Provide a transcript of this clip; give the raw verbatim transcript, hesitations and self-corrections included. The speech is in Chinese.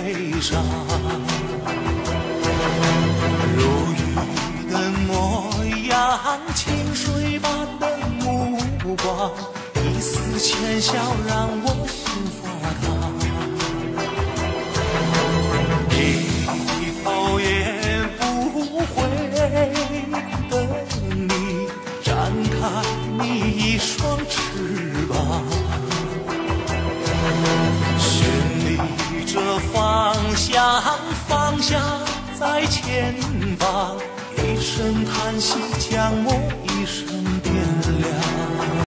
悲伤。如雨的模样，清水般的目光，一丝浅笑让我心发烫。低头也不回的你，展开你一双翅膀，寻觅着方向，方向在前方，一声叹息将我一生点亮。